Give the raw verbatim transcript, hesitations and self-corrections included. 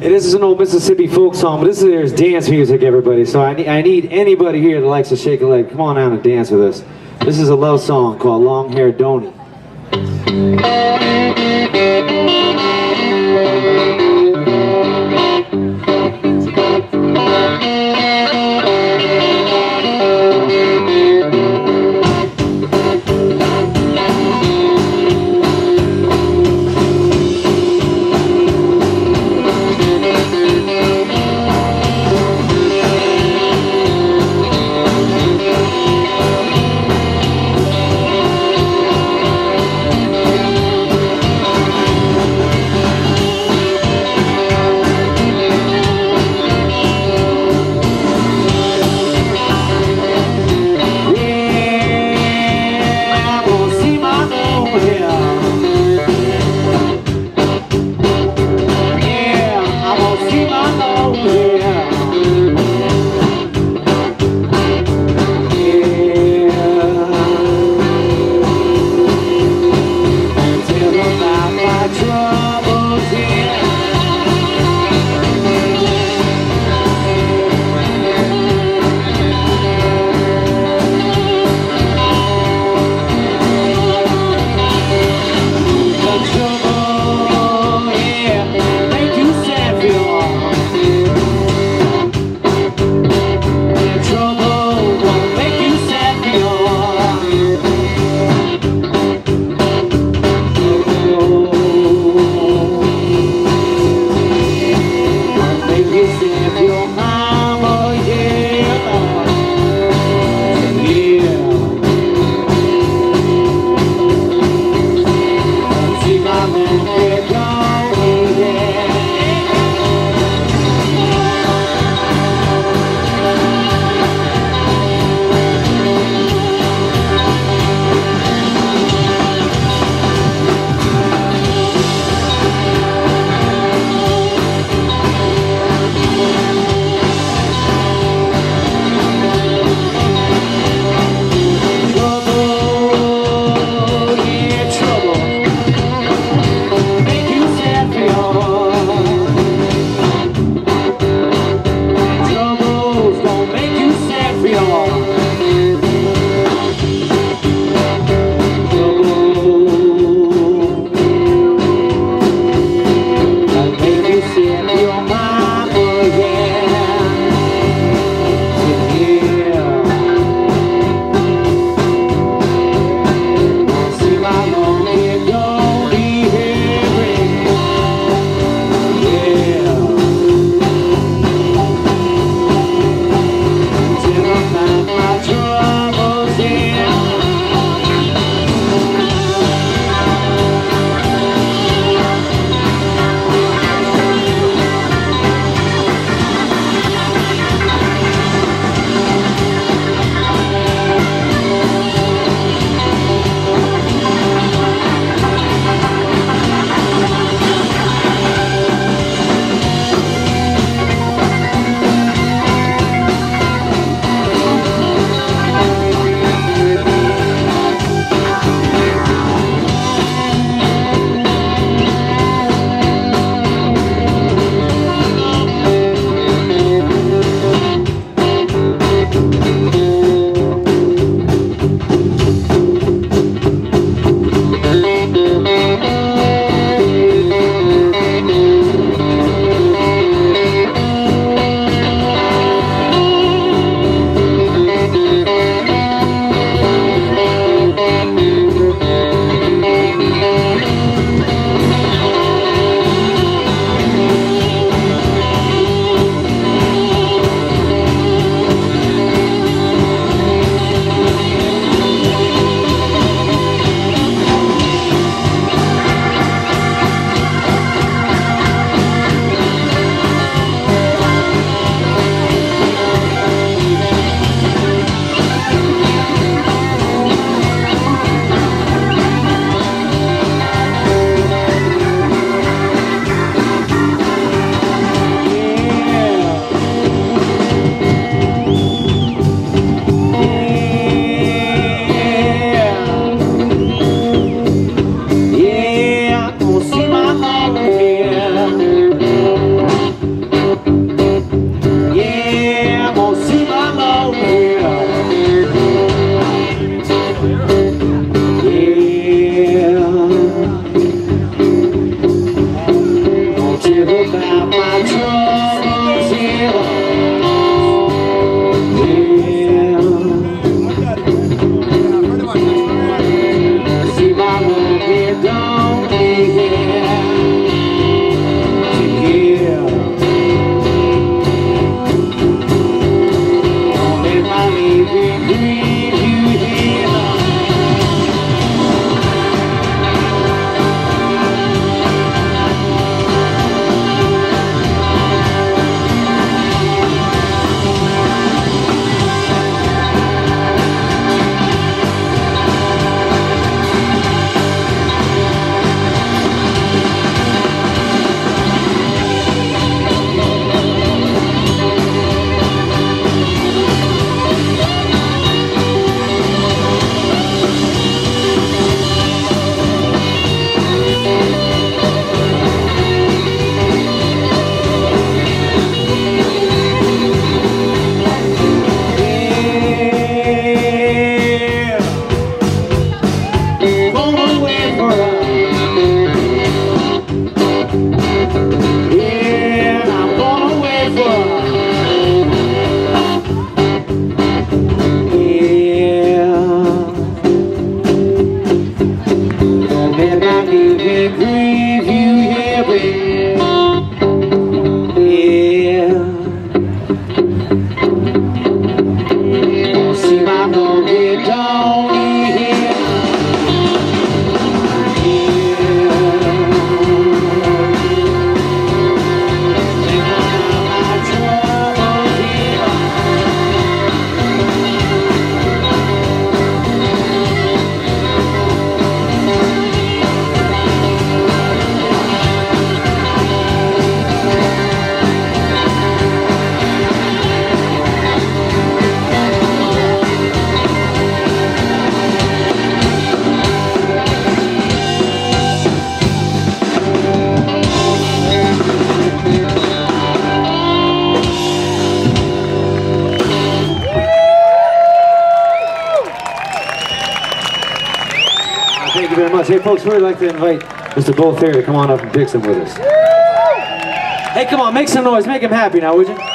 Hey, this is an old Mississippi folk song, but this is dance music, everybody. So I need, I need anybody here that likes to shake a leg. Come on out and dance with us. This is a love song called Long Hair Donny. Forget about my troubles, yeah. See my love here, don't be here to give. Don't let my leaving grieve you here. Thank you very much. Hey folks, we'd like to invite Mister Bull Fair to come on up and pick some with us. Hey, come on, make some noise, make him happy now, would you?